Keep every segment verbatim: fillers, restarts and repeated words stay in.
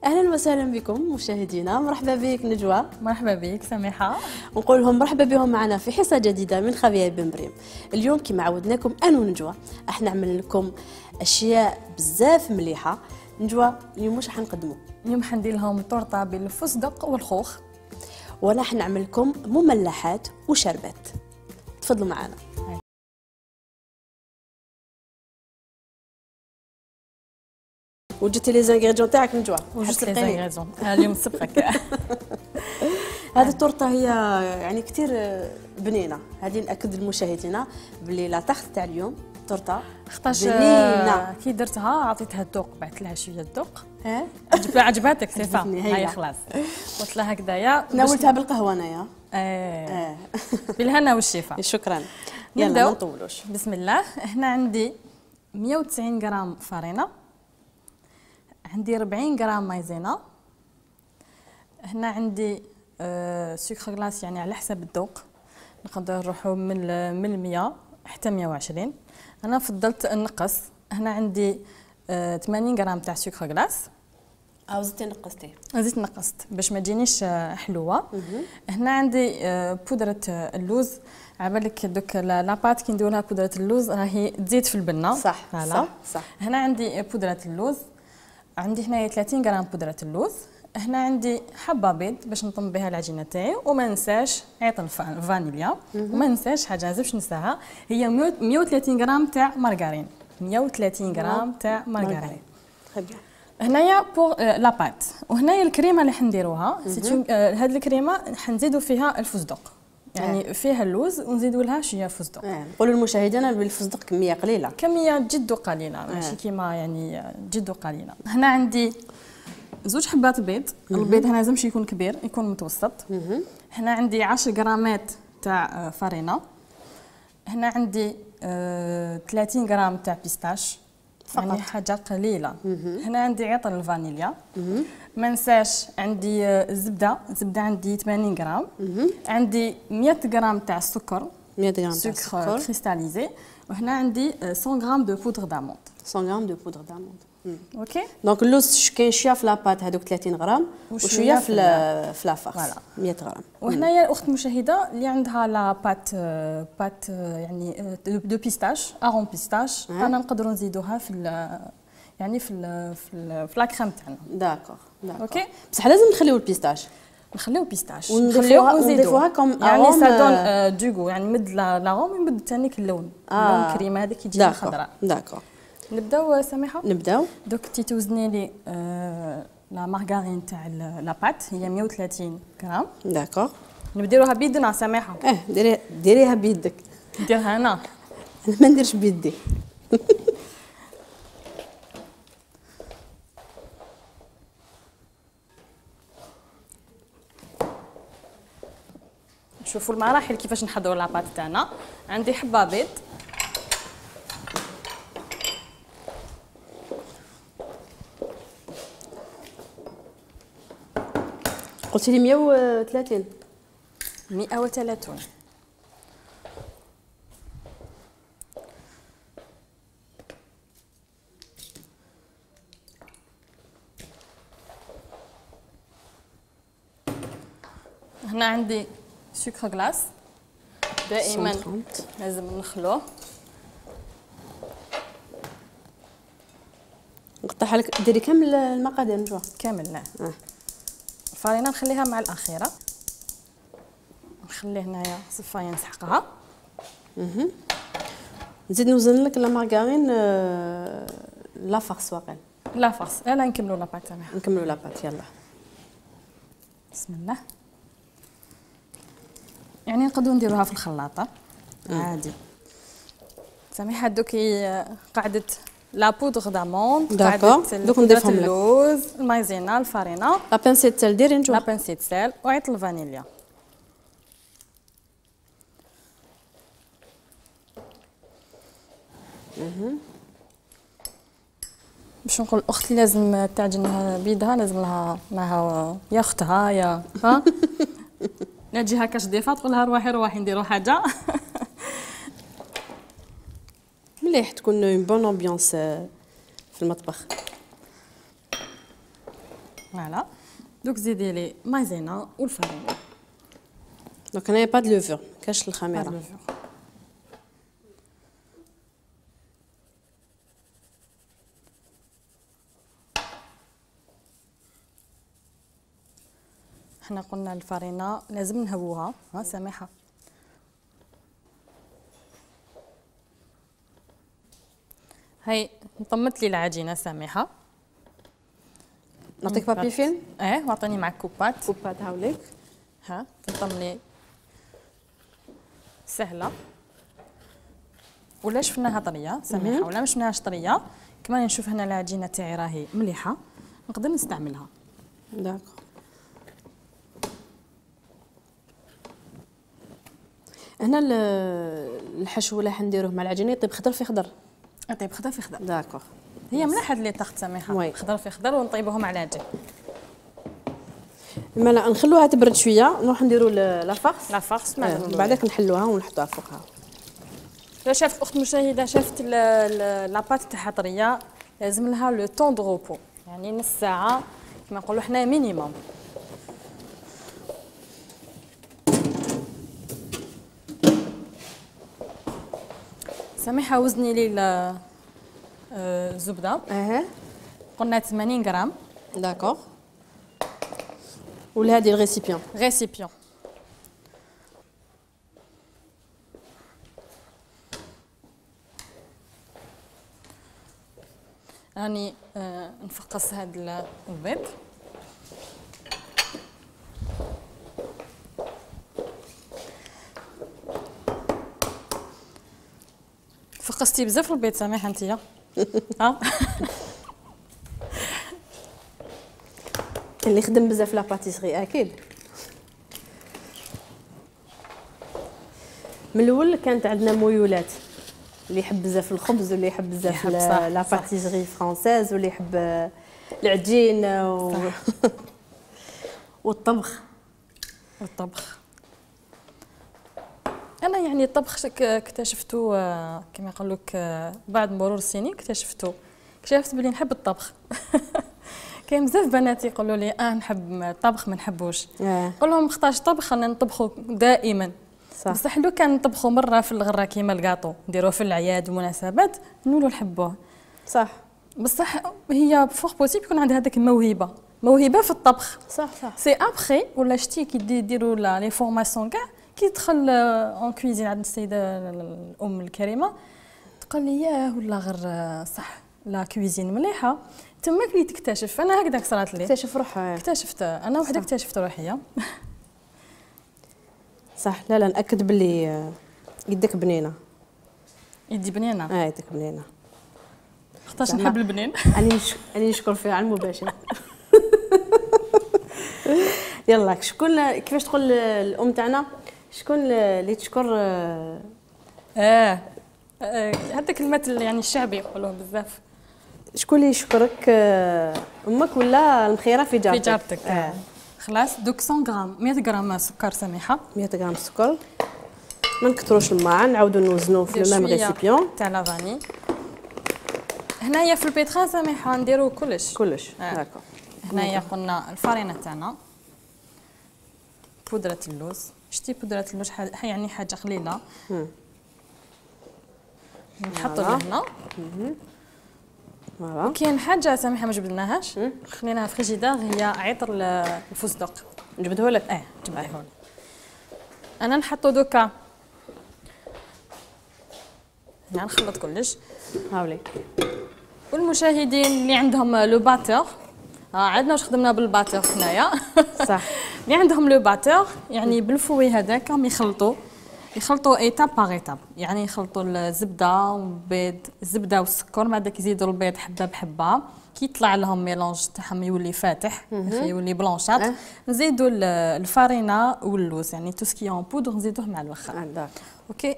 اهلا وسهلا بكم مشاهدينا، مرحبا بك نجوى. مرحبا بك سميحه. ونقول لهم مرحبا بهم معنا في حصه جديده من خبيئه بن بريم. اليوم كما عودناكم انا ونجوى راح نعمل لكم اشياء بزاف مليحه. نجوى اليوم واش حنقدموا؟ اليوم حندير لهم طورطه بالفستق والخوخ، وانا راح نعمل لكم مملحات وشربات. تفضلوا معنا. وجدتي لي زانغريديون تاعك نجوى؟ وجدت لي زانغريديون اليوم سبقك. هذه التورته هي يعني كثير بنينه، هذه ناكد لمشاهدينا باللي لا تخت تاع اليوم تورته خطاش بنينه. كي درتها عطيتها الذوق، بعثت لها شويه الذوق. اه عجباتك سيفا؟ هاي خلاص قلت لها هكذايا. ناولتها بالقهوه انايا. اه بالهنا والشفاء. شكرا. يلا ما نطولوش. بسم الله. هنا عندي مية وتسعين غرام فرينه، عندي أربعين غرام مايزينا، هنا عندي آه سكر غلاس يعني على حسب الذوق، نقدر نروحوا من من مية حتى مية وعشرين. انا فضلت نقص. هنا عندي آه ثمانين غرام تاع سكر غلاس. او زدتي نقصتي؟ زدت نقصت باش ما تجينيش حلوه. هنا عندي آه بودره اللوز. عبالك دوك لاباط كي نديروا لها بودره اللوز راهي تزيد في البنه. صح صح صح. هنا عندي بودره اللوز، عندي هنايا ثلاثين غرام بودره اللوز. هنا عندي حبه بيض باش نطم بها العجينه تاعي، وما ننساش عيط الفانيليا، وما ننساش حاجه لازمش ننساها هي مية وثلاثين غرام تاع مارغرين. مية وثلاثين غرام تاع مارغرين. هنايا بور لاباط. وهنايا الكريمه اللي حنديروها هاد الكريمه حنزيدوا فيها الفستق، يعني آه. فيها اللوز ونزيدوا لها شويه فستق. آه. نقولوا للمشاهدين بالفستق كميه قليله، كميه جد قليله ماشي آه. كيما يعني جد قليله. هنا عندي زوج حبات بيض. البيض هنا لازمش يكون كبير، يكون متوسط. هنا عندي عشرة غرامات تاع فرينه. هنا عندي آه ثلاثين غرام تاع بيستاش، يعني حاجه قليله. هنا عندي عطر الفانيليا. ما ننساش عندي الزبده، الزبده عندي ثمانين غرام. عندي مية غرام تاع السكر، مية غرام تاع السكر كريستاليزي. وهنا عندي مية غرام دو بودر داموند. مية غرام دو بودر داموند. اوكي. دونك اللوز كاين شويه في لاباط هذوك ثلاثين غرام وشويه في في لافارس مية غرام. وهنايا الاخت المشاهده اللي عندها لاباط بات يعني دو بيستاش اغون بيستاش، انا نقدروا نزيدوها في يعني في ال في ال في لاكريم تاعنا. داكور داكور. اوكي. بصح لازم نخليو البيستاش، نخليو بيستاش ونضيفوها ونضيفوها كوم يعني سادون دوغو، يعني مد لاغوم يمد ثاني اللون. اللون كريم هذيك يجي خضراء. داكور. نبداو سميحه؟ نبداو. دوك تي توزني لي آه لا مارغارين تاع لاباط هي مية وثلاثين غرام. داكور. نبديروها بيدنا سميحه. اه ديري ديريها بيدك. نديرها انا. انا ما نديرش بيدي. شوفوا المراحل كيفاش نحضروا لاباط تاعنا. عندي حبه بيض، قلتي لي مية وثلاثين. مية وثلاثين. هنا عندي سكر غلاس، دائما لازم نخلوه. نقطعها لك. ديري كامل المقادير نجوى؟ كامل لا. اه. الفرينه نخليها مع الاخيره، نخليه هنايا صفايه نسحقها. اها. نزيد نوزن لك لا مارغارين لا فارس واقيلا. لا فارس. يلا نكملوا لاباط تاعنا. نكملوا لاباط يلا. بسم الله. يعني نقدروا نديروها في الخلاطه عادي. سميحه دوكي قعدت لا بودر داموند، قعدت دوك نضيفهم لك اللوز، المايزينا، الفارينه، لا بانسيت سيل. ديري نجوى لا بانسيت سيل وعيط الفانيليا. اها. باش نقول الاخت اللي لازم تعجنها بيدها لازم لها معها يا اختها يا ها لا تجي هكاش ضيفه تقول لها روحي روحي نديروا حاجه. مليح تكون اون بون امبيونس في المطبخ. فوالا دوك زيدي لي مايزينا والفارينه. دونك هنايا با د لوفور كاش الخميره. حنا قلنا الفارينه لازم نهووها. ها سامحه هاي نطمت لي العجينه سامحه. نعطيك بابي فيلم؟ اه واعطيني معك كوبات. كوبات هاوليك. ها تنطم لي سهله ولا شفناها طريه سامحه ولا ما شفناهاش طريه كمان نشوف هنا العجينه تاعي راهي مليحه نقدر نستعملها. داكور. هنا الحشو اللي حنديروه مع العجينه يطيب خضر في خضر. يطيب خضر في خضر. داكور. هي مليحه اللي تاخذ سامحه خضر في خضر ونطيبوه مع العجين. مالا نخلوها تبرد شويه نروح نديروا لا فارس. لا فارس آه. بعدك نحلوها ونحطوها فوقها. لا شافت اخت مشاهده شافت لاباط تاعها طريه لازم لها لو طون دو روبو يعني نص ساعه كما نقولوا حنا مينيموم. سامحه وزني لي الزبده. اها قلنا ثمانين غرام. داكور. ولهذه الريسيبيون. ريسيبيون. راني آه نفقص هذا البيض. فقستي بزاف البيض سامحه انتيا. ها اللي خدم بزاف لا باتيسري اكيد. من الاول كانت عندنا ميولات اللي يحب بزاف الخبز واللي يحب بزاف لا باتيسري فرونسيز واللي يحب العجين و... والطبخ. والطبخ انا يعني الطبخ اكتشفته كما يقول لك بعد مرور السنين اكتشفته اكتشفت بلي نحب الطبخ. كاين بزاف بنات يقولوا لي اه نحب الطبخ ما نحبوش. نقول لهم اختارش طبخ خلينا نطبخوا دائما. صح. بصح لو كان نطبخوا مره في الغره كيما الكاطو نديروه في الاعياد والمناسبات نولوا نحبوه. صح. بصح هي فوق بوسيبل يكون عندها هذيك الموهبه موهبه في الطبخ. صح صح. سي ابخي ولا شتي كي يديروا لي فورماسيون كاع كي تدخل اون كويزين عند السيده الام الكريمه تقول لي ياه ولا غير صح لا كويزين مليحه تماك اللي تكتشف. انا هكذاك صرات لي اكتشف روحها. اكتشفت انا وحده اكتشفت روحي. صح. لا لا ناكد باللي يدك بنينه. يدي بنينه. اه يدك بنينه. اختاش نحب البنين. اني اني نشكر فيها على المباشر. يلا شكون كيفاش تقول الام تاعنا شكون اللي تشكر اه, آه. هذاك المثل يعني الشعبي يقولوه بزاف. شكون اللي يشكرك امك ولا المخيره في جارتك؟ في جارتك. آه. خلاص دوك مية غرام مية غرام سكر سميحه. مية غرام سكر. ما نكثروش الماء نعاودوا نوزنوه في الميم ريسيبيون تاع لافاني. هنايا في البيترا سميحه نديروا كلش كلش. آه. داكور. هنايا قلنا الفارينه تاعنا بودره اللوز. شتي بودره اللوز يعني حاجه قليله. نحطوا هنا. فوالا. كاين حاجه سامحه ما جبدناهاش خليناها في فريجيدار هي عطر الفستق. نجبدوه لك. اه جبدوه لي. انا نحطو دوكا هنا نخلط كلش. هاولي. والمشاهدين اللي عندهم لو باتور ها عندنا واش خدمنا بالباتور هنايا. صح. اللي عندهم لو باتور يعني بالفوي هذاك راهم يخلطوا يخلطوا ايتاب باغ ايتاب يعني يخلطوا الزبده والبيض الزبده والسكر بعدك يزيدوا البيض حبه بحبه كي يطلع لهم ميلونج تاعهم يولي فاتح يولي بلونشات أه. نزيدوا الفارينه واللوز يعني تو سكي اون بودر نزيدوه مع الوخر. داك اوكي.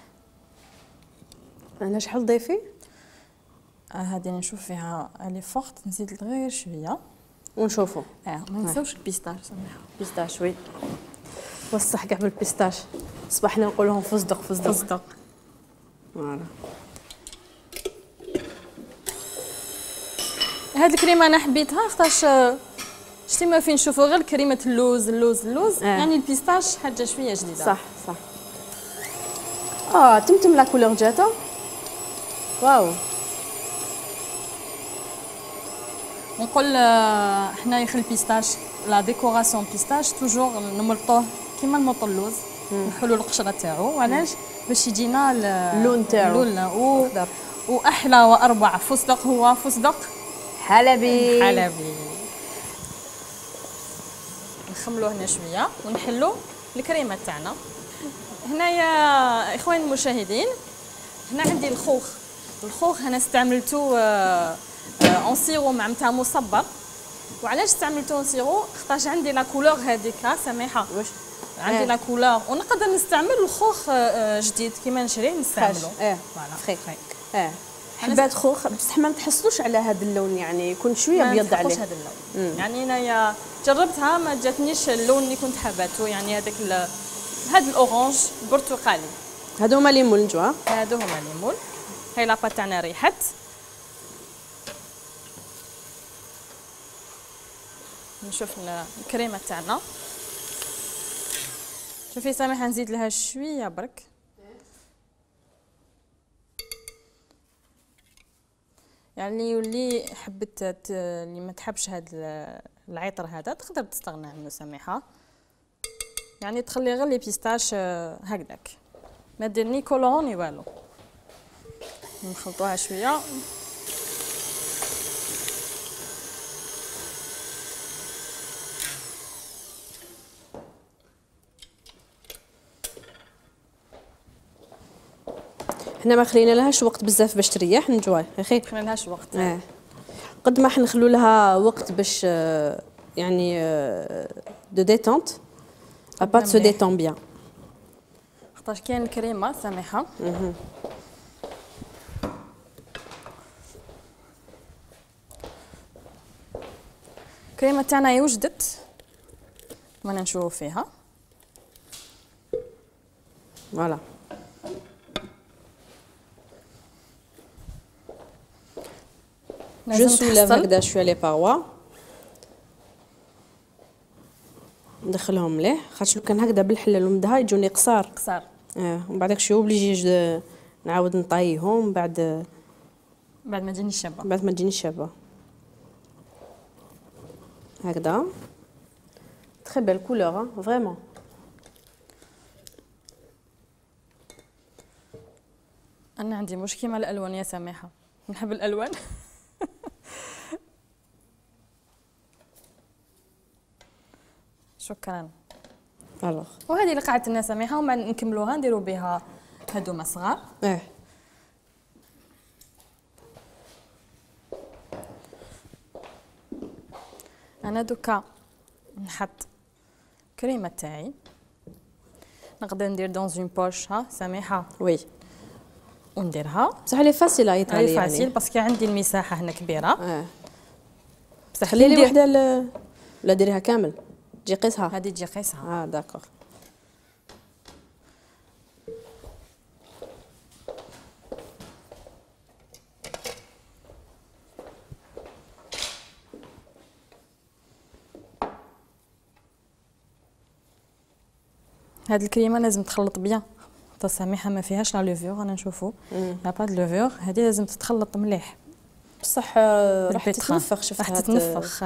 انا شحال ضيفي آه هذه نشوف فيها الي فورت نزيد غير شويه ونشوفوا. اه ما ننساوش البيستاش سميحه. بيستاش وي وصح كاع بالبيستاش صباحنا نقول لهم فستق فستق فستق. فوالا. هاد الكريمه انا حبيتها خاطرش شتي ما فين نشوفوا غير كريمه اللوز اللوز اللوز آه. يعني البيستاش حاجه شويه جديده. صح صح. اه تمتم لا كولور جاتا. واو. نقول آه، حنايا في البيستاش لا ديكوراسيون بيستاش توجور نملطوه كيما نملطو اللوز، نحلو القشره تاعو. علاش؟ باش يجينا اللون تاعو اللون و... واحلى واربع فستق هو فستق حلبي حلبي. نخملوه هنا شويه ونحلو الكريمه تاعنا. هنايا اخواني المشاهدين، هنا عندي الخوخ. الخوخ انا استعملته اون سيرو مع نتاع مصبر. وعلاش استعملته اون سيرو؟ خاطرش عندي لا كولور هذيك سميحه، واش عندي آه. لا كولور ونقدر نستعمل الخوخ جديد كيما نشريه نستعملو. اه فوالا خير. اه حبات خوخ بصح ما نتحصلوش على هذا اللون، يعني يكون شويه ما ابيض نتحقوش عليه. هذا اللون. مم. يعني انايا جربتها ما جاتنيش اللون اللي كنت حاباته، يعني هذاك هذا الاورانج البرتقالي. هادو هما ليمون نجوا. هادو هما ليمون. هاي لاباط تاعنا ريحت. نشوف الكريمه تاعنا. شوفي سامحه نزيد لها شويه برك. يعني يولي حبت اللي ما تحبش هذا العطر هذا تقدر تستغنى عنه سامحه، يعني تخلي غير لي بيستاش هكذاك، ما دير ني كولون ني والو. نخلطوها شويه. حنا ما خلينا لهاش وقت بزاف باش تريح نجواي يا اخي، ما لهاش وقت. اه قد ما حنخلو لها وقت باش يعني دو ديتونت ابا سو ديتون بيان. خاطرش كاين الكريمه سامحه. الكريمه تاعنا وجدت وانا نشوف فيها. فوالا جو سوليف هكذا شويه لي باغوا، ندخلهم مليح خاطر لو كان هكذا بالحلال ومدها يجوني قصار قصار. اه ومن بعد شويه اوبليجي نعاود نطيهم بعد بعد ما تجيني الشابه. بعد ما تجيني الشابه هكذا. تري بيل كولور فريمون. انا عندي مشكله مع الالوان يا سماحه، نحب الالوان. شكرا. الوغ وهذه اللي قاعده لنا سميحه ومن نكملوها نديروا بها هذوما صغار. اه انا دوكا نحط كريمه تاعي، نقدر ندير دون اون بوش ها سميحه وي ونديرها بصح لي فاسيل يطلع لي فاسيل يعني. باسكو عندي المساحه هنا كبيره. اه بصح خلي لي وحده ل... ولا ديريها كامل تجي قيسها. هذه تجي قيسها. اه داكوغ. هاد الكريمه لازم تخلط بيان سميحه، ما فيهاش لا لوفور. انا نشوفو لا با د لوفور، هذه لازم تتخلط مليح بصح راح تتنفخ. شفتها راح تتنفخ.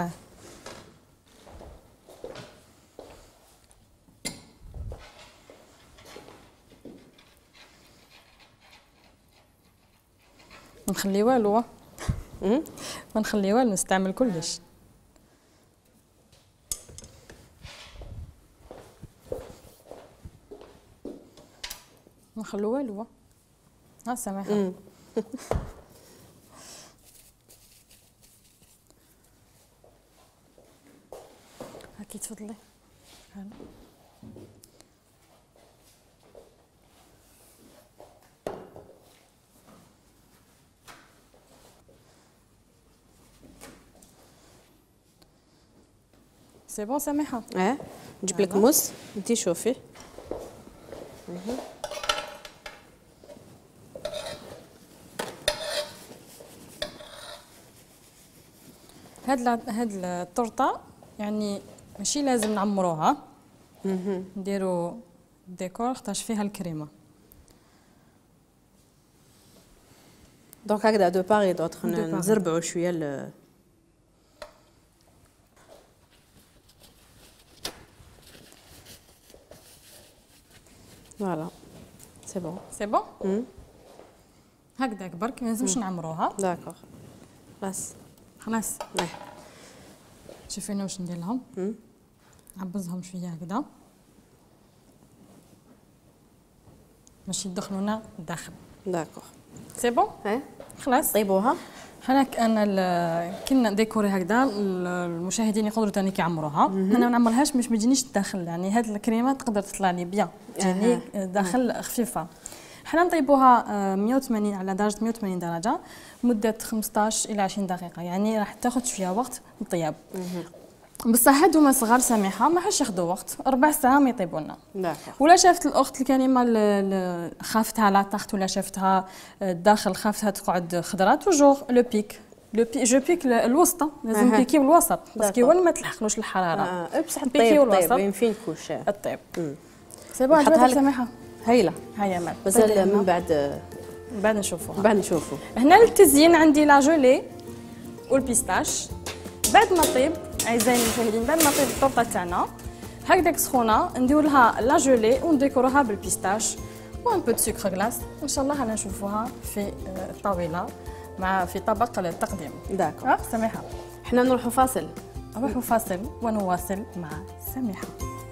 نخلي والو ما نخلي والو، نستعمل كلش. ما نخلو والو ها سماحه. هاكي تفضلي. سي بون سماحه. اه نجيب لك موس انتي شوفي. هاد هاد الطرطه يعني ماشي لازم نعمروها. نديروا ديكور خاطرش فيها الكريمه. دونك هكذا دو باغي دوطخ نزربعوا شويه ال فوالا سي بون سي بون. هكذاك برك ما لازمش نعمروها. داكوغ خلاص خلاص. شوفي انا واش ندير لهم. نعبزهم شويه هكذا باش يدخلونا الداخل. داكوغ سي بون. ايه خلاص طيبوها. هناك انا كنا ديكوري هكذا المشاهدين يقدروا ثاني كيعمروها. انا ما نعمرهاش باش ما تجينيش الداخل، يعني هاد الكريمه تقدر تطلع لي بيان تجيني داخل خفيفه. حنا نطيبوها مية وثمانين على درجه مية وثمانين درجه مده خمسطاش الى عشرين دقيقه، يعني راح تاخذ شويه وقت الطياب. بصح هادوما صغار سميحه ما حش ياخذوا وقت، ربع ساعه ما يطيبوا لنا. ولا شافت الاخت الكريمه خافتها لا تحت ولا شافتها الداخل خافتها تقعد خضراء، توجور لو بيك لو بي جو بيك الوسطى، لازم بيكيو الوسط باسكو وين ما تلحقلوش الحراره. اه بصح الطيب الوسط وين فين كوش الطيب. سي بون حطها سميحه هايله. هيا مال مازال من بعد من بعد نشوفوها. من بعد نشوفوا. هنا للتزيين عندي لا جولي والبيستاش. بعد ما طيب اعزائي المشاهدين، بعد ما طيب الطرطه تاعنا هكذاك سخونه ندير لها لا جولي ونديكوروها بالبيستاش وان بو دو سكر غلاس. ان شاء الله رانا نشوفوها في الطاوله مع في طبق التقديم. داكو اه سميحه. حنا نروحوا فاصل. نروحوا فاصل ونواصل مع سميحه.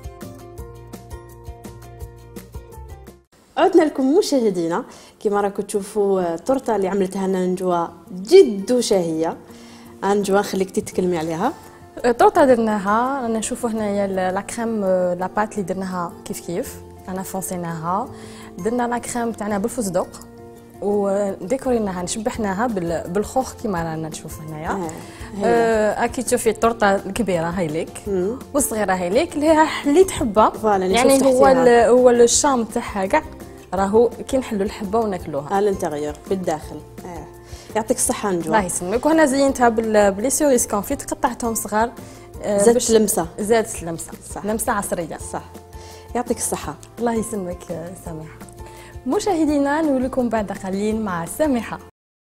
عدنا لكم مشاهدينا، كما راكم تشوفوا التورته اللي عملتها لنا نجوى جد شهيه. نجوى نخليك تتكلمي عليها. التورته درناها رانا نشوفوا هنايا لا كريم لا بات اللي درناها كيف كيف رانا فونسيناها. درنا لا كريم تاعنا بالفستق وديكوريناها نشبحناها بالخوخ كما رانا نشوف هنايا. آه. آه اكيد تشوفي التورته الكبيره هاي ليك والصغيره هاي ليك اللي هي اللي تحبها، يعني هو هو الشام تاعها كاع راهو كي نحلوا الحبه وناكلوها. اه الانتيريور بالداخل. اه يعطيك الصحه نجوى. الله يسلمك. وهنا زينتها بلي سوريس كونفيت قطعتهم صغار. آه زادت لمسه. زادت لمسه صح. لمسه عصريه صح. يعطيك الصحه. الله يسلمك سميحه. مشاهدينا نولكم بعد قليل مع سميحه.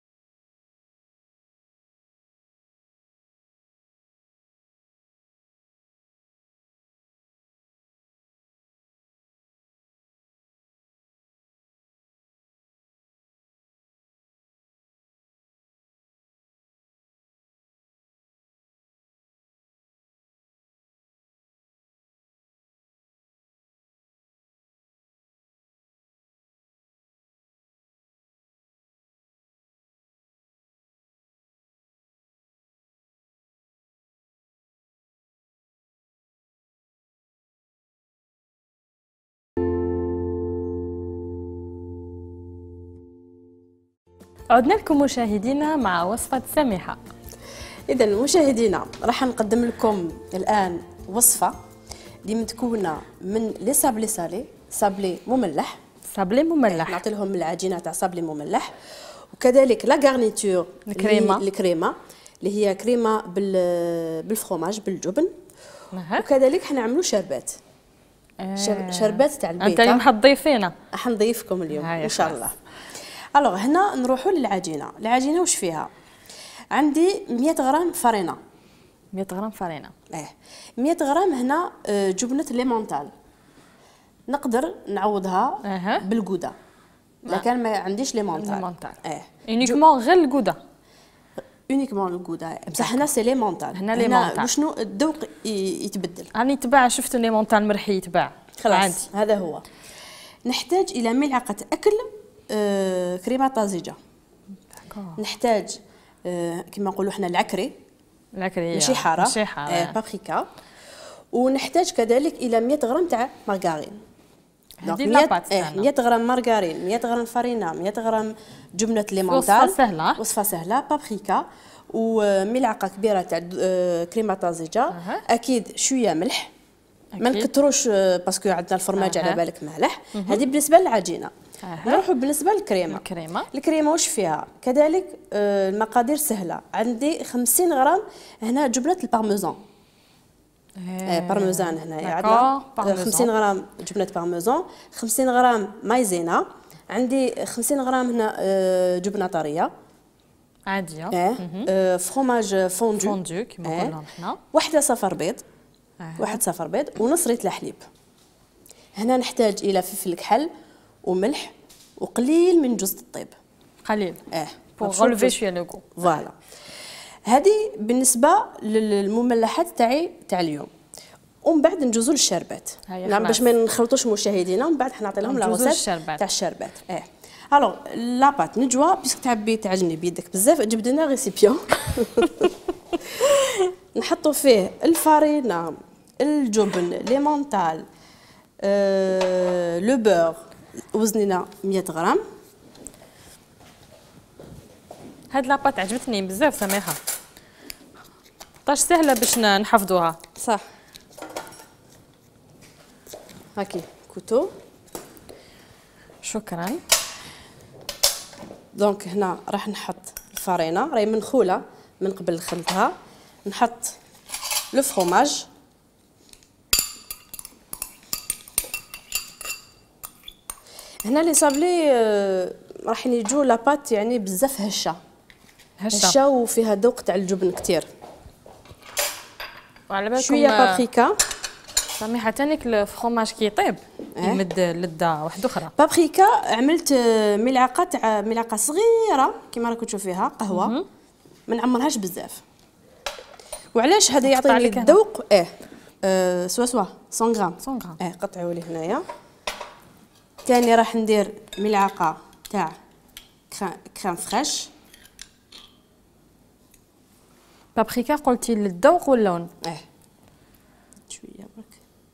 عدنا لكم مشاهدينا مع وصفة سميحة. إذا مشاهدينا راح نقدم لكم الآن وصفة اللي متكونة من لي سابلي سالي، سابلي مملح. سابلي مملح. نعطي لهم العجينة تاع سابلي مملح، وكذلك لا غارنيتور الكريمة الكريمة اللي هي كريمة بال بالفرomاج بالجبن. أه. وكذلك حنعملوا شربات. أه. شربات تاع البيت. أنت اليوم حتضيفينا. حنضيفكم اليوم إن شاء الله. الوغ هنا نروحوا للعجينه. العجينه واش فيها؟ عندي مية غرام فرينه. مية غرام فرينه. اه مية غرام هنا جبنه ليمونتال. نقدر نعوضها أه. بالجوده لكن ما عنديش ليمونتال. ليمونتال اه يونيكمون غير الجوده. يونيكمون الجوده بصح هنا سي ليمونتال. هنا ليمونتال وشنو الذوق يتبدل. راني تباع شفت ليمونتال مرحي يتباع خلاص هذا هو. نحتاج الى ملعقه اكل آه كريمه طازجه. نحتاج آه كما نقولوا حنا العكري. العكري ماشي حاره. ماشي حاره. آه بابريكا. ونحتاج كذلك الى مية غرام تاع مارغرين. هذه لاباط آه مية غرام مارغرين، مية غرام فرينه، مية غرام جبنه ليمونتال. وصفه سهله. وصفه سهله. بابريكا وملعقه كبيره تاع آه كريمه طازجه. أه. اكيد شويه ملح. ما نكثروش باسكو عندنا الفرماج أه. على بالك مالح. هذه بالنسبه للعجينه. أه. نروحوا بالنسبه للكريمه. الكريمه الكريمه واش فيها؟ كذلك المقادير سهله. عندي خمسين غرام هنا جبنه البارميزان. آه بارميزان هنايا عندنا خمسين غرام جبنه بارميزان، خمسين غرام مايزينا، عندي خمسين غرام هنا آه جبنه طريه عاديه، اه, آه فروماج فوندو فوندو كيما آه. قلنا حنا، واحده صفر بيض آه. واحد صفر بيض ونص ريت الحليب. هنا نحتاج الى فلفل كحل وملح وقليل من جوز الطيب، قليل اه بور غولفي شويه لو غو. فوالا هذه بالنسبه للمملحات تاعي تاع اليوم. ومن بعد نجوزو للشربات، نعم باش ما نخلطوش مشاهدينا، ومن بعد حنعطي لهم لا روسيت تاع الشربات. اه الوغ لاباط نجوى بيسك تعبي تعجني بيدك بزاف، جبد لنا ريسيبيون نحطوا فيه الفارينه، الجبن، لي مونتال، آه، لو بور، وزننا مية غرام. هاد لاباط عجبتني بزاف سميحه، طاش سهله باش نحفظوها. صح. هاكي كوتو. شكرا. دونك هنا راح نحط الفارينه راهي منخوله من قبل خلطها، نحط لو فروماج، هنا لي صابلي آه راح يجوا لاباط يعني بزاف هشه هشه, هشة وفيها ذوق تاع الجبن كتير. وعلى بالكم شويه بابريكا سميحه تانيك الفرomاج كي يطيب يمد لذه واحده اخرى. بابريكا عملت ملعقه تاع ملعقه صغيره كيما راكم تشوفيها قهوه، ما نعمرهاش بزاف. وعلاش هذا يعطيني الذوق؟ اه, آه سوا سوا مية غرام مية غرام اه قطعوا لي هنايا. ثاني راح ندير ملعقه تاع كريم فريش. بابريكا قلتي للذوق واللون؟ اه شويه برك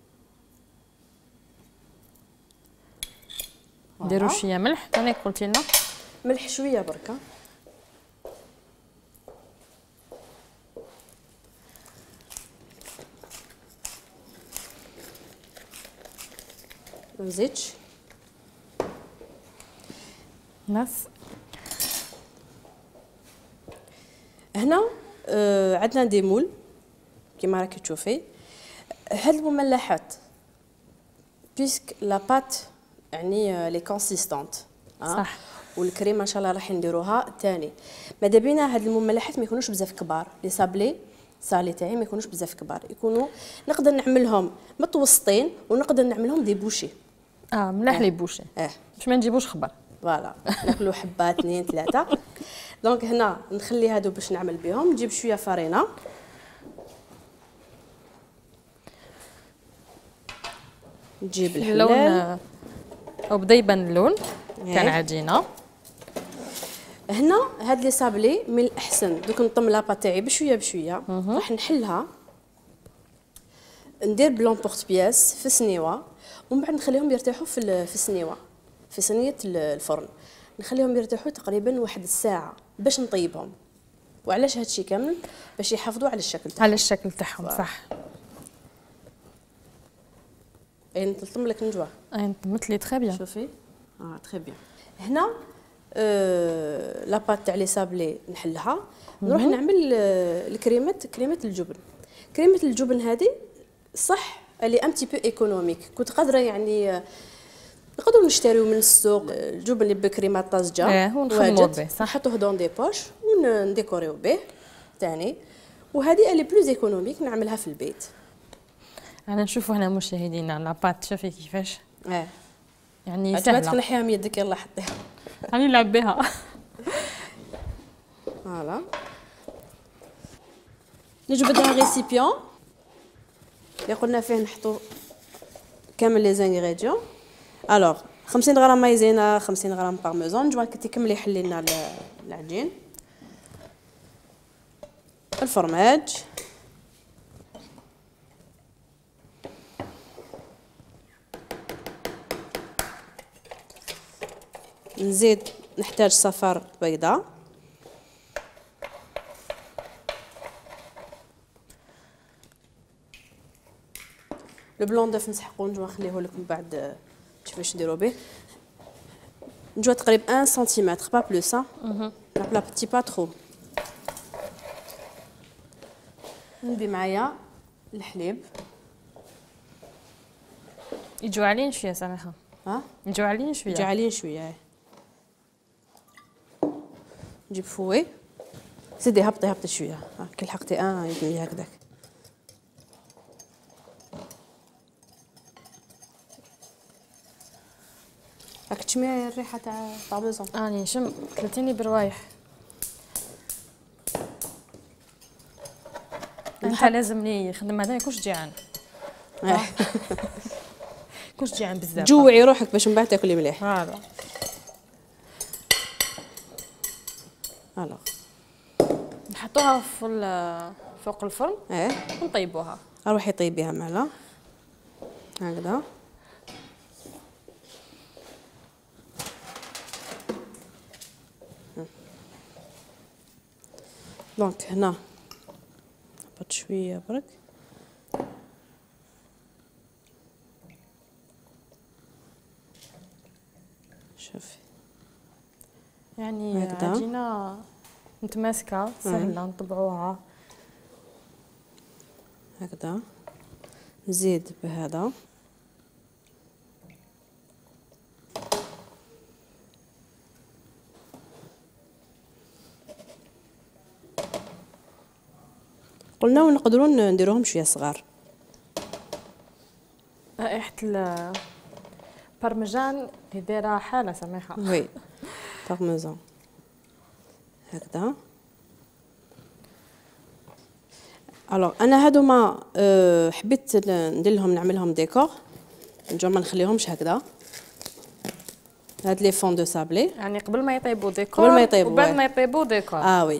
نديرو شويه ملح ثاني قلتي لنا ملح شويه برك. نزيدش ناس هنا آه عندنا دي مول كيما راكي تشوفي. هاد المملحات بيسك لا بات يعني لي كونسيستونت صح، والكريمه ان شاء الله راح نديروها ثاني. ماذا بينا هاد المملحات ما يكونوش بزاف كبار، لي صابلي صالي تاعي ما يكونوش بزاف كبار، يكونوا نقدر نعملهم متوسطين ونقدر نعملهم دي بوشي. اه ملاح لي بوشي اه باش ما نجيبوش خبر. فوالا ناكلوا حبه اثنين ثلاثه. دونك هنا نخلي هادو باش نعمل بهم. نجيب شويه فارينه، نجيب الحلال اللون او بدا يبان اللون كان عجينه. هنا هاد لي صابلي من الاحسن دوك نطم لابا تاعي بشويه بشويه. راح نحلها ندير بلون بورت بياس في سنيوه، ومن بعد نخليهم يرتاحوا في في السنيوه في صينيه الفرن. نخليهم يرتاحوا تقريبا واحد الساعه باش نطيبهم. وعلاش هادشي كامل؟ باش يحافظوا على الشكل تاعهم. على الشكل تاعهم صح. اي نطلطم لك نجوى. اي نطمت لي تري بيان. شوفي اه تري بيان. هنا آه لاباط تاع لي صابلي نحلها، نروح نعمل آه الكريمه كريمه الجبن. كريمه الجبن هذه صح اللي ام تي بو ايكونوميك، كنت قادره يعني آه نقدروا نشتريو من السوق الجبن اللي بكريمه طازجه ايه ونخدموا به صح، نحطوه دون دي بوش ونديكوريو به ثاني. وهذه اللي بلوز ايكونوميك نعملها في البيت. انا نشوفوا هنا مشاهدينا لاباط شوفي كيفاش اه يعني سهله. عجبتك نحيها من يدك يلا حطيها. راني نلعب بها. فوالا نجبدها ريسيبيون اللي قلنا فيه نحطو كامل لي زانغريديون. الوغ خمسين غرام مايزينا، خمسين غرام بارميزان. نجوا كي تكملي حلي لنا العجين. الفرماج، نزيد نحتاج صفار بيضاء، لو بلون داف نسحقو نجوا نخليه لكم بعد كيفاش نديرو به. نجوا تقريبا واحد سنتيمتر با بلوس ها لا بتي با ترو. ندي معايا الحليب يجوا عالين شويه سامحه. ها يجوا عالين شويه. يجوا عالين شويه. نجيب فوي زيدي هبطي هبطي شويه. ها كي لحقتي اه يدير هكذاك. راك تشمي الريحه تاع طابلزون. راني نشم كلتيني بروايح. انت لازمني خدم هذا يكونش جيعان. كونش جيعان بزاف. جوعي روحك باش من بعد تاكلي مليح. فوالا. الوغ نحطوها في فوق الفرن. ايه ونطيبوها. روحي طيبيها معنا هكذا. دونك هنا نحط شويه برك. شوفي يعني عجينه متماسكه سهله نطبعوها هكذا. نزيد بهذا قلنا ونقدروا نديروهم شويه صغار. رائحه البارميجان اللي دايره حاله سميحه. وي بارميزان هكذا. الوغ انا هادوما أه حبيت ندير لهم نعملهم ديكور. نجي ما نخليهمش هكذا. هاد لي فون دو سابلي يعني قبل ما يطيبوا ديكور قبل ما يطيبوا وبعد ما يطيبوا ديكور. اه وي.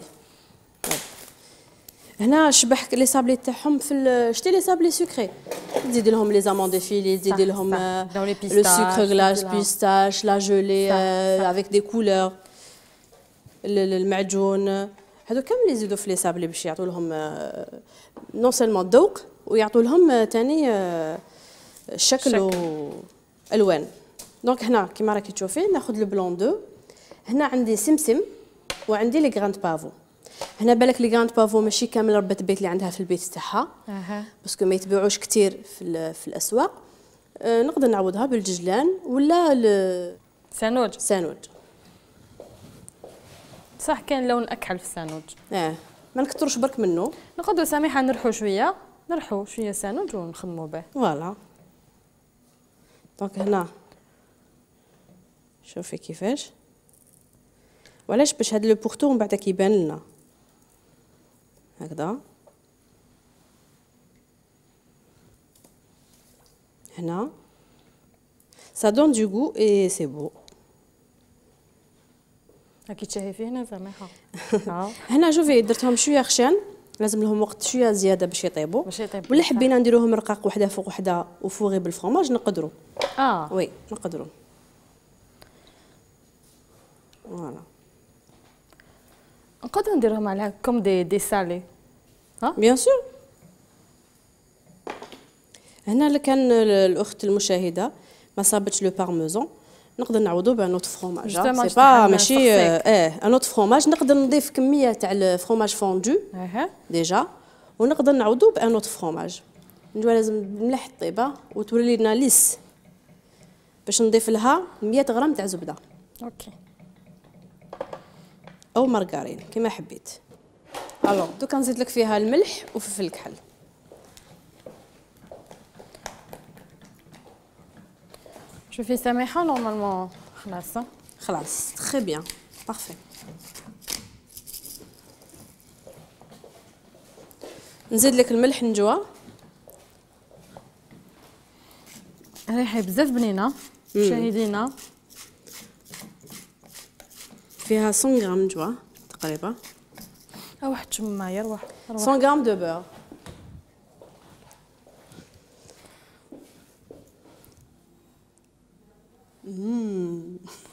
هنا شبح لي سابلي تاعهم في شتي لي سابلي سكري. تزيدي لهم لي زامون ديفيلي، تزيدي لهم لو سكر غلاس بيستاش لا جولي افيك دي كولور المعجون. هادو كامل يزيدوا في لي سابلي باش يعطوا لهم نون سيلمون الذوق ويعطوا لهم ثاني الشكل والوان. دونك هنا كيما راكي تشوفي ناخذ لو بلون دو. هنا عندي سمسم وعندي لي غراند بافو. هنا بالك لي غراند بافو ماشي كامل ربة البيت اللي عندها في البيت تاعها اها باسكو ما يتباعوش كثير في في الاسواق. أه نقدر نعوضها بالججلان ولا سانوج. سانوج صح كان لون اكحل في السانوج. اه ما نكثروش برك منه. نقدروا سامحه نرحو شويه نرحو شويه سانوج ونخدموا به. فوالا. دونك هنا شوفي كيفاش وعلاش باش هاد لو بورتو من بعد كيبان لنا هكذا. هنا ça donne du goût et c'est beau. راكي تشهي فيه هنا سامحه. هنا شوفي درتهم شويه خشان لازم لهم وقت شويه زياده باش يطيبوا. باش يطيبوا. ولا حبينا نديروهم رقاق وحده فوق وحده وفوغي بالفرماج نقدروا. اه وي نقدروا. فوالا. نقدروا نديروهم على كوم دي دي سالي. ها بيان سور. هنا لكان الاخت المشاهده ما صابتش لو بارميزون نقدر نعوضو بان اوت فروماج. سي با ماشي اه ان اوت فروماج. نقدر نضيف كميه تاع الفروماج فوندو اها ديجا ونقدر نعوضو بان اوت فروماج. نجوا لازم مليح الطيبه وتولي لنا ليس باش نضيف لها مية غرام تاع زبده. اوكي. او مارغرين كما حبيت. الو دوكا نزيد لك فيها الملح وفلفل الكحل. شوفي سامحه نورمالمون خلاص. خلاص تري بيان بارفي. نزيد لك الملح نجوا. ريحه بزاف بنينه مشاهدينا. فيها مية غرام نجوا تقريبا. ها واحد تشم معايا روح مية غرام دو بور. امم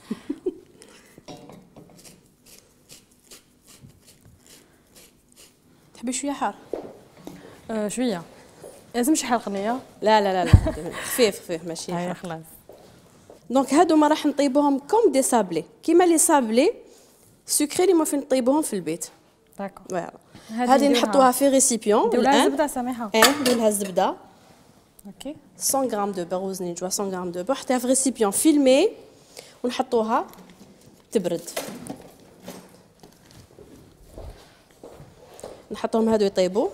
تحبي شويه حار؟ آه شويه لازم شي حرقني. لا لا لا لا خفيف خفيف ماشي هيا خلاص. دونك هادو ما راح نطيبوهم كوم دي سابلي كيما لي سابلي سكري اللي ما فين نطيبوهم في البيت. داكو فوالا. هذه نحطوها في ريسيبيون. نديرو لها الزبده سميحه. ايه ندير لها الزبده. اوكي. مية غرام دو بور وزني مية غرام دو بور، حطيها في ريسيبيون فيلمي ونحطوها تبرد. نحطهم هادو يطيبوا.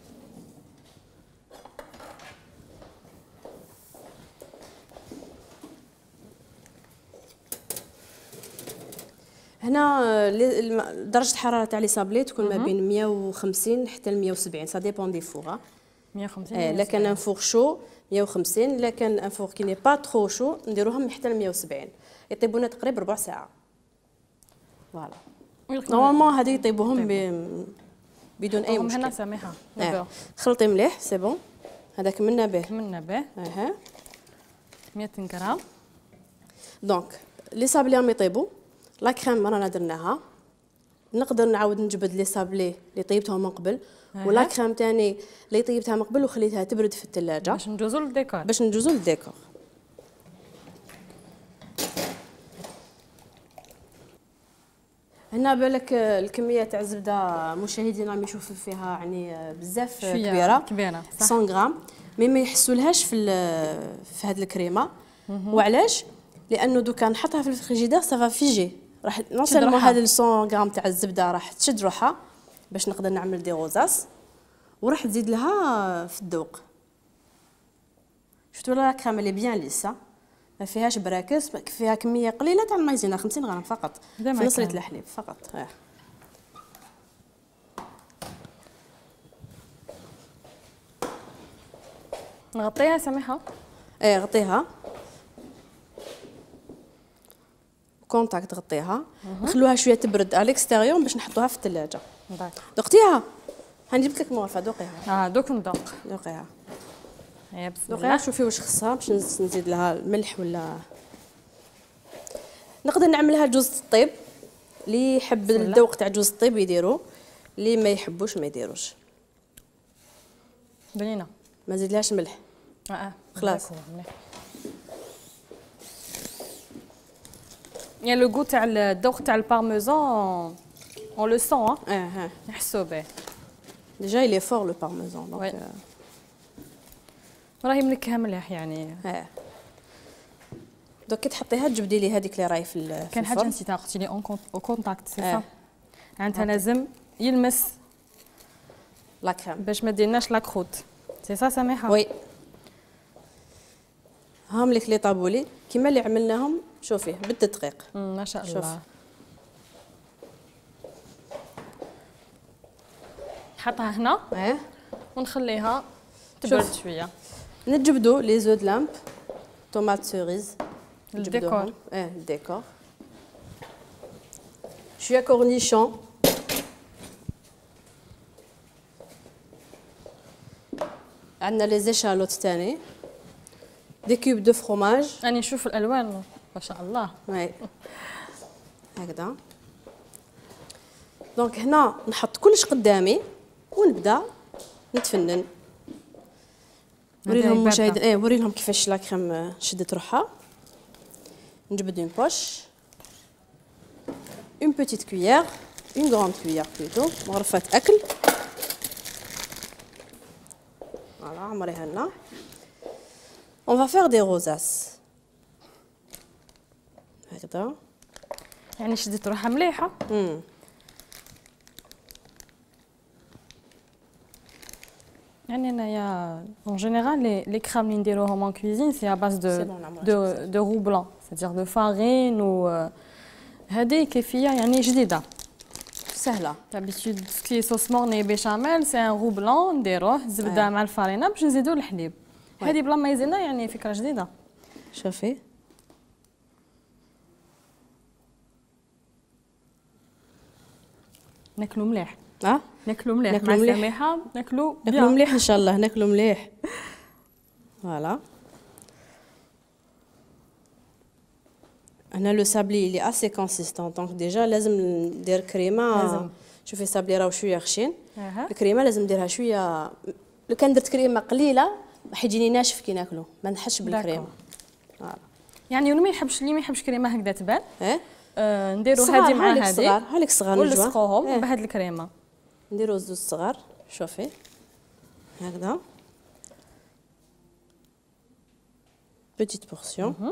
هنا درجه الحراره تاع لي صابلي تكون ما بين مية وخمسين حتى ل مية وسبعين، سا ديبون دي فور. مية وخمسين ايه، لا كان ان فور شو مية وخمسين، لا كان ان فور كي ني با ترو شو نديروهم حتى ل مية وسبعين، يطيبونا تقريبا ربع ساعه. فوالا. نورمالمون هادو يطيبوهم بدون اي مشكل. هنا سميحه. اه. خلطي مليح سي بون. هذا كملنا به. كملنا به. اها. مية غرام. دونك لي صابلي راهم يطيبوا، لا كريم رانا درناها. نقدر نعاود نجبد لي صابلي اللي طيبتهم من قبل، ولا كريم تاني اللي طيبتها من قبل وخليتها تبرد في الثلاجه باش ندوزو للديكور. باش ندوزو للديكور. هنا بالك الكميه تاع الزبده مشاهدينا راهم يشوفوا فيها يعني بزاف كبيره كبيره مية غرام، مي ما يحسولهاش في في هذه الكريمه. وعلاش؟ لانه دوكا نحطها في الفريجيدير سافا فيجي، راح نوصل هذا مية غرام تاع الزبده راح تشد روحها باش نقدر نعمل دي روزاس، وراح تزيد لها في الذوق. شفتوا لا كريمه اللي بيان ليسا، ما فيهاش براكس، فيها كميه قليله تاع المايزينا خمسين غرام فقط في نص لتر الحليب فقط. اه. نغطيها سميحه. ايه غطيها كونتاكت، غطيها نخلوها شويه تبرد على الاكستيريور باش نحطوها في الثلاجه. دقتيها؟ هنجيب لك موافا دوقيها. اه دوك ندوق. دوقيها. هيا بسم الله. دوقيها شوفي واش خصها باش نزيد لها الملح ولا نقدر نعملها جوز الطيب. اللي يحب الذوق تاع جوز الطيب يديرو، اللي ما يحبوش ما يديروش. بنينه. ما نزيدلهاش ملح. اه اه خلاص. يعني لو غو تاع الذوق تاع البارميزان اون لو سون. اه اه نحسو به. ديجا يلي فور لو بارميزان دونك راهي منكهه مليح يعني. اه. دوك كي تحطيها تجبدي لي هذيك اللي راهي في الفرن. كان حاجه نسيتها قلتي لي اون كونتاكت سي صا. معناتها لازم يلمس لا كريم باش ما ديرناش لا كروت، سي صا سميحه؟ وي. هام لك لي طابولي كيما اللي عملناهم، شوفي بالدقيق. ما شاء الله. شوف. نحطها هنا اه ونخليها تبرد شويه. نجبدوا لي زو د لامب، طوماط سوريز الديكور. اه الديكور. شويه كورنيشون، عندنا لي زيشالوت تاني، دي كوب دو فروماج. راني نشوف الالوان ما شاء الله. وي هكذا. دونك هنا نحط كلش قدامي ونبدا نتفنن. وري لهم مشاهدين، ايه وري لهم كيفاش لا كريم شدت روحها. نجبد اون بوش، اون بوتيت كويير، اون غراند كويير بلوتو، مغرفه اكل. فوالا عمريها لنا. On va faire des rosaces. هكذا. يعني شدت روحها مليحه. امم يعني انايا اون جينيرال لي لي كرام اللي نديروهم اون كويزين سي ا باز دو دو دو رو بلان، سيتير دو فارين. و هذه كيفيه يعني جديده سهله. دابيتود سكي صوص مورني بيشاميل سي ان رو بلان نديروه زبده مع الفارينه باش نزيدو الحليب. هذه بلا مايزينا يعني فكره جديده. شوفي ناكلو مليح. اه ناكلو مليح مع سميحه. ناكلو ناكلو مليح ان شاء الله، ناكلو مليح. فوالا. هنا لو سابلي اللي اسي كونسيستون، دونك ديجا لازم ندير كريمه. لازم. شوفي السابلي راهو شويه خشين. أه. الكريمه لازم نديرها شويه. لو كان درت كريمه قليله راح يجيني ناشف كي ناكلو، ما نحسش بالكريمه. فوالا. يعني اللي ما يحبش اللي ما يحبش كريمه هكذا تبان. اه آه نديرو هذه مع هذه. صغار هذيك صغار ونلصقوهم بهاد الكريمه. نديرو زوج صغار. شوفي هكذا بيتيت بورسيون.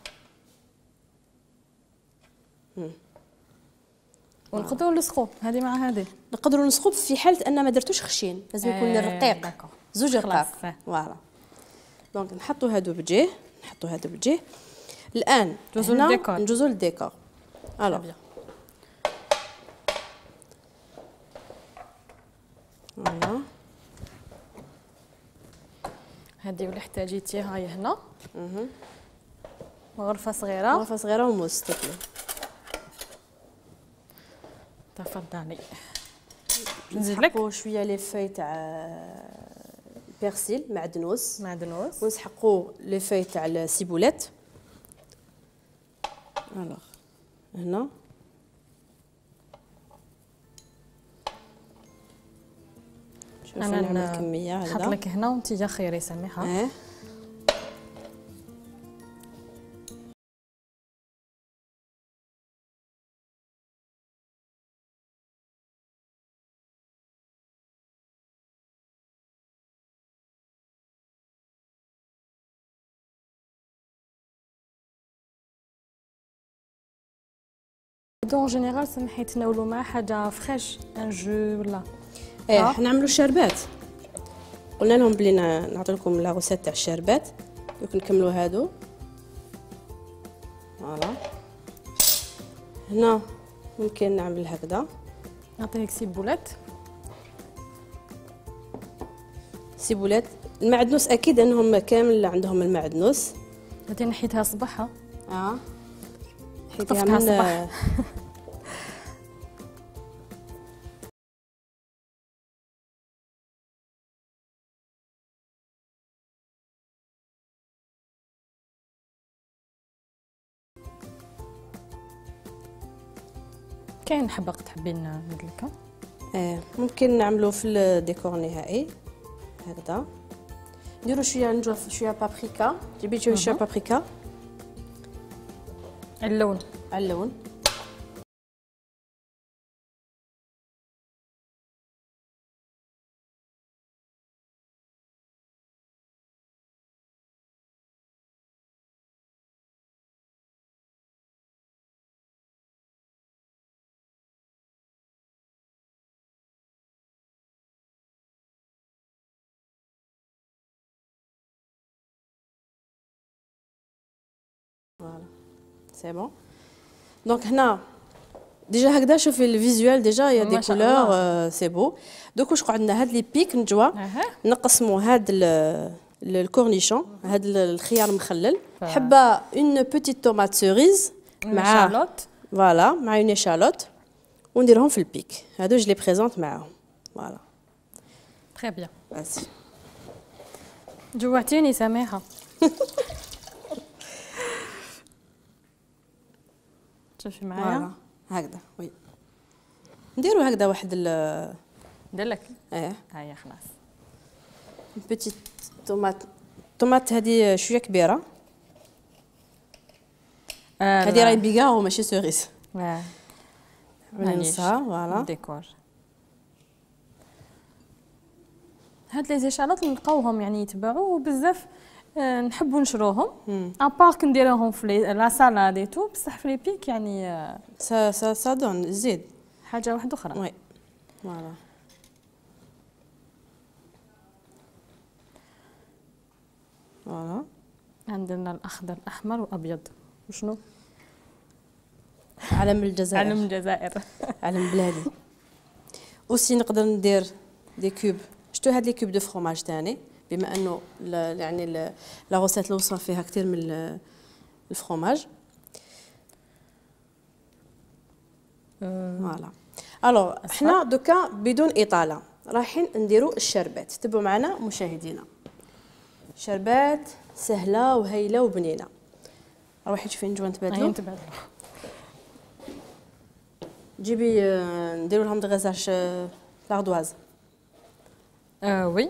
ونقدروا نلصقوا هذه مع هذه. نقدروا نسخب في حاله ان ما درتوش خشين، لازم يكون آه رقيق. زوج رقاق فوالا. دونك نحطوا هادو بجيه، نحطوا هادو بجيه. الان ندوزو للديكور. ندوزو للديكور. الوغ فوالا هذه ولا احتاجيتي هاي هنا. اها غرفه صغيره. غرفه صغيره وموس تاكلي. تفضلي. نزيد لك شويه لي فاي تاع بيرسيل معدنوس. معدنوس. ونسحقوا لي فاي تاع السيبولات. الوغ هنا شوفي نعمل كميه هكذا. نحط لك هنا وانت يا خيري سميحه. اه دون جينيرال سمحي تناولوا مع حاجه فريش ان جو ولا. ايه حنا نعملوا الشربات. قلنا لهم بلي نعطي لكم لا غوسيت تاع الشربات. دوك نكملوا هادو. فوالا هنا ممكن نعمل هكذا. نعطيك سيبولات. سيبولات المعدنوس اكيد انهم كامل عندهم المعدنوس. هذه نحيتها صباحها. اه حيتها من صباح. كاين حبق تحبين ندلكها؟ ايه ممكن نعملو في الديكور النهائي هكذا. نديرو شويه نجوف شويه بابريكا. جيبي شويه شويه بابريكا على اللون. على اللون. فوالا سي بون. دونك هنا ديجا هكذا شوفي الفيزوال ديجا يا دي كولور سي بو. دوك واش قعدنا هاد لي بيك نجوا نقسموا هاد الكورنيشون هاد الخيار مخلل. حبه اون بوتيت تومات سوريز مع شالوت. فوالا مع اون شالوت ونديرهم في البيك. هادو جو لي بريزونط معاهم. فوالا تري بيان. باسي جوعتيني سميحه. شوفي معايا هكذا. وي نديرو هكذا واحد ال ندير لك. ايه هيا خلاص. بيتيت طوماط. طوماط هذه شويه كبيره. آه هذه راهي بيغاو ماشي سوريس. اه نصها فوالا ديكور. هاد لي زيشالات نلقاوهم يعني يتباعوا بزاف. آه نحبوا نشروهم ابارك نديروهم في لا سالاد اي تو بصح في لي بيك يعني آه سا سا سا دون زيد حاجه واحده اخرى. وي فوالا فوالا. عندنا الاخضر الاحمر والابيض. وشنو؟ علم الجزائر. علم الجزائر. علم بلادي. اوسي نقدر ندير دي كوب. شتو هاد لي كوب دو فروماج تاني بما انه يعني لا غوسيت الوصفه فيها كثير من الفروماج. فوالا الوغ حنا دوكا بدون اطاله رايحين نديرو الشربات. تبعوا معنا مشاهدينا. شربات سهله وهايله وبنينه. روحي شوفي نجوا نتبادلوا. نتبادلوا. جيبي نديرو لهم دغيزاج لاردواز. اه وي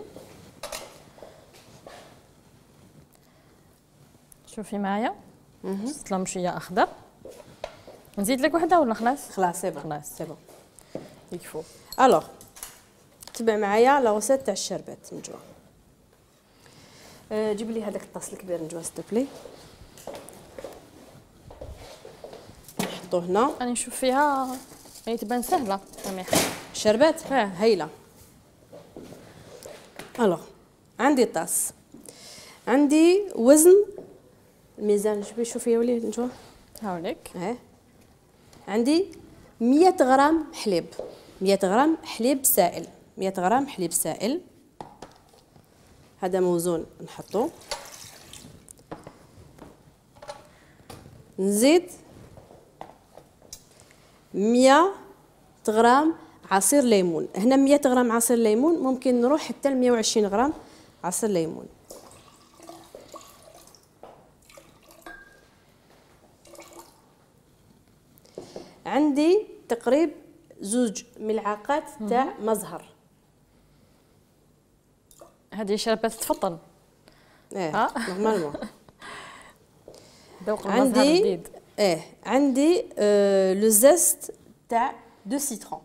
شوفي معايا. زدت لهم شويه اخضر. نزيد لك وحده ولا خلاص؟ خلاص سي بون. خلاص سي بون يكفو. الوغ تبع معايا لا وسيط تاع الشربات نجوى. أه جيب لي هذاك الطاس الكبير نجوى ستوبلي. نحطوه هنا. راني نشوف فيها هي تبان سهله سميحه. الشربات هايله. الوغ عندي طاس، عندي وزن الميزان. شوفي شوفي يا ولي نجوى هاوليك. اه عندي مية غرام حليب، مية غرام حليب سائل، مية غرام حليب سائل. هذا موزون نحطوه. نزيد مية غرام عصير ليمون. هنا مية غرام عصير ليمون، ممكن نروح حتى ل مية وعشرين غرام عصير ليمون. عندي تقريب زوج ملعقات تاع مزهر. هذه شربات تفطن. ايه اه نورمالمون. ذوق المزهر جديد. ايه عندي آه لو زيست تاع دو سيترون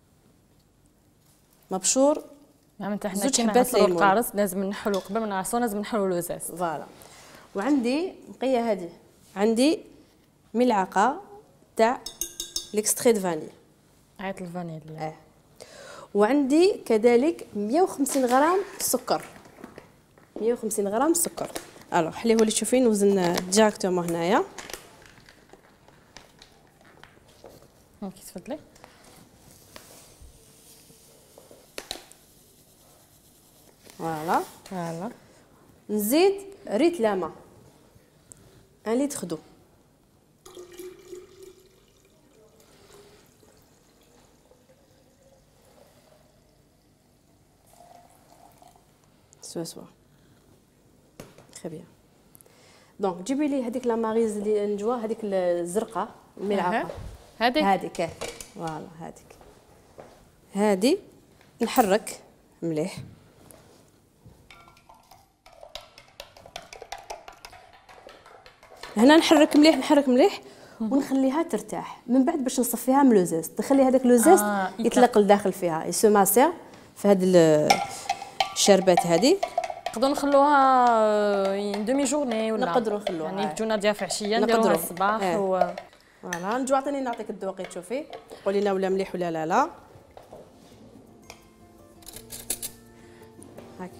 مبشور. معناتها حنا كي نعصروا القارص لازم نحلو قبل ما نعصروا، لازم نحلو لو زيست. فوالا. وعندي نقيه هذه، عندي ملعقه تاع ليكستري دو فاني. عيط الفانيليا. اه وعندي كذلك مية وخمسين غرام سكر، مية وخمسين غرام سكر. الوغ حليه لي تشوفين وزن ديراكتومون هنايا. ممكن تفضلي. فوالا فوالا. نزيد ريت لاما ان لتر دو. سوا سوا تري بيان. دونك جيبي لي هذيك لا ماريز اللي نجوا، هذيك الزرقاء الملعقه هذيك هذيك فوالا هذيك. هذه نحرك مليح. هنا نحرك مليح نحرك مليح ونخليها ترتاح. من بعد باش نصفيها من لوزيست، نخلي هذاك لوزيست آه يطلق لداخل فيها يسوماسير في هذه الشربات هذه. نقدروا نخلوها دومي جورني ولا نقدروا نخلوها يعني تجونا ديال عشيه نديروها الصباح. اه. و فوالا نجوا عطيني نعطيك الذوقي تشوفي قولي لنا ولا مليح ولا لا لا. هاك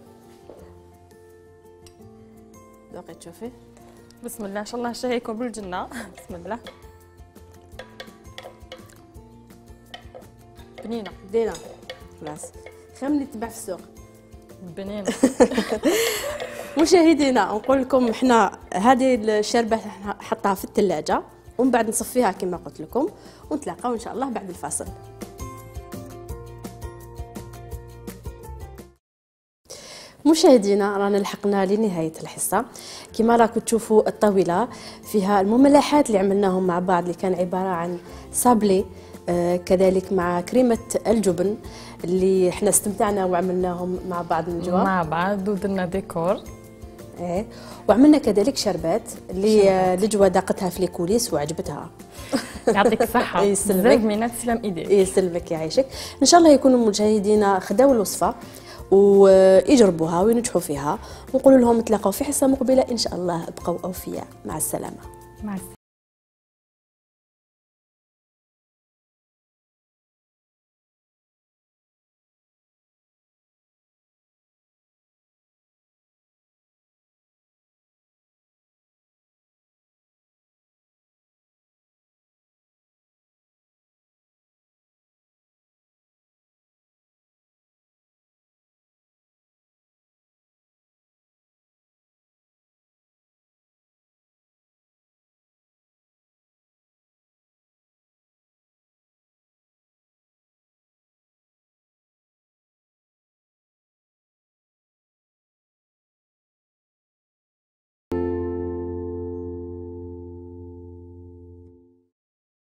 ذوقي تشوفي. بسم الله ان شاء الله الشهي يكون بالجنه. بسم الله. بنينه بدينا خلاص خير من تباع في السوق. بنينه. مشاهدينا نقول لكم احنا هذه الشربات حطها في الثلاجه ومن بعد نصفيها كما قلت لكم ونتلاقاو ان شاء الله بعد الفاصل. مشاهدينا رانا لحقنا لنهايه الحصه. كما راكم تشوفوا الطاوله فيها المملحات اللي عملناهم مع بعض اللي كان عباره عن سابلي، آه كذلك مع كريمه الجبن اللي احنا استمتعنا وعملناهم مع بعض من جوا مع بعض ودرنا ديكور. ايه وعملنا كذلك شربات اللي نجوى داقتها في الكوليس وعجبتها. يعطيك الصحه. يسلمك. منات تسلم ايديك. يسلمك يعيشك. ان شاء الله يكونوا مشاهدينا خداو الوصفه ويجربوها وينجحوا فيها، ونقول لهم نتلاقاو في حصه مقبله ان شاء الله. ابقوا اوفياء. مع السلامه. مع السلامه.